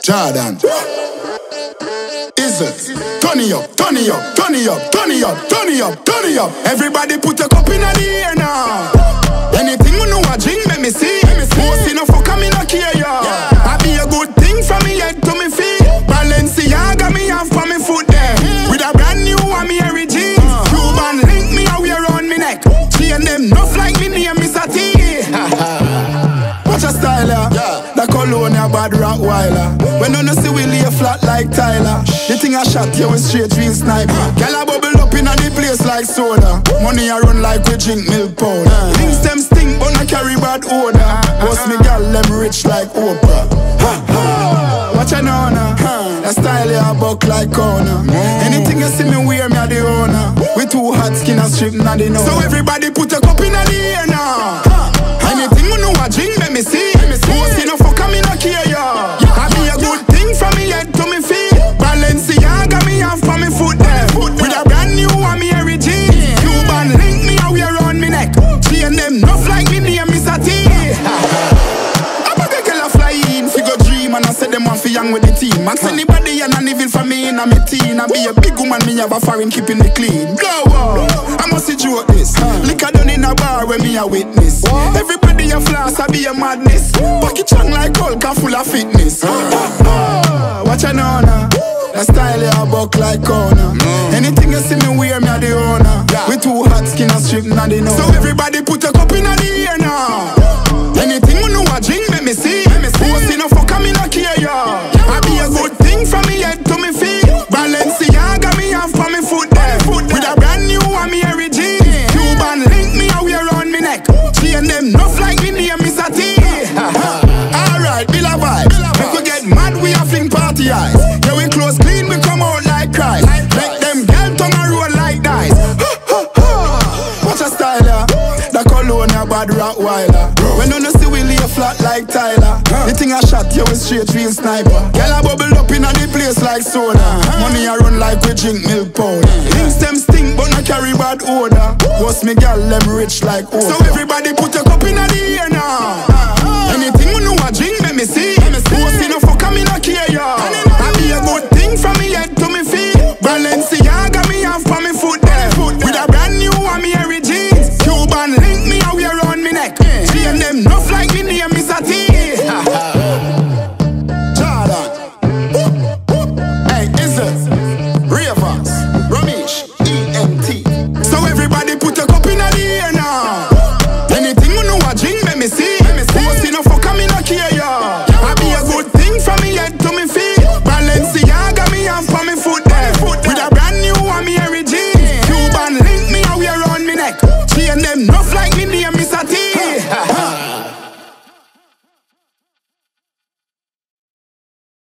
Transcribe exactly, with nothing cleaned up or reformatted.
Jordan. Is it? Turn it up, turn it up, turn it up, turn it up, turn it up, turn it up. Everybody put a cup in the air now. Anything you know I drink, let me see. Most enough for coming up here, yeah. I be a good thing from me head to me feet. Balenciaga me have for me foot there. With a brand new one me Harry jeans. Cuban link me a wear on me neck. Chain them nuff like me name Mister T. Watch a style, yeah. The cologne a bad Rottweiler. When you see we lay flat like Tyler. The thing I shot you with straight real sniper. Girl a bubble up in a the place like soda. Money a run like we drink milk powder. Things them stink but not carry bad odor. Boss me girl them rich like Oprah. Watch a know now. The style ya buck like corner. Anything you see me wear me a the owner. We too hot skin and strip na the know. So everybody put a cup in the air now. Anything you know I drink let me see. Most enough for coming up here, yeah. I be a good thing from me head to me feet. Balenciaga me have for me foot there. With a brand new one me Harry jeans. Cuban link me a wear on me neck. Chain them nuff like me name Mister T. I'm a girl a fly in, figure dream, and I said them want fi young with the team. Ask anybody and I living for me in a me teen. I be a big woman, me have a foreign keeping me clean. Go on, I must see joke this. Liquor done in a bar when me a witness. Everybody a floss, I be a madness. Pocket chung like Hulk, full of fitness. Watch a know now. The style ya buck like corner. Anything you see me wear, me a the owner. We too hot skin and strip na the know. So everybody put a cup in the air now. Anything you know I drink, let me see. Most enough for coming up here, yeah. I be a good thing from me head to me feet. Balenciaga me have for me foot there. With a brand new one me Harry jeans. Cuban link me a wear on me neck. Chain them nuff like me name Mister T. Alright, Bill a vibe. If we get mad, we a fling party eyes. Yeah, we close clean, we come out like Christ. Make them girl tongue a roll like dice. Watch a style, yeah. The cologne a bad Rottweiler. When you see we lay flat like Tyler. The thing I shot you with straight real sniper. Girl a bubble up in a the place like soda. Money a run like we drink milk powder. Things them stink but not carry bad odor. Boss me girl them rich like Oprah. So everybody put a cup in the air now. Anything you know I drink let me see. Most enough for coming up here, yeah. I be a good thing from me head to me feet. Balenciaga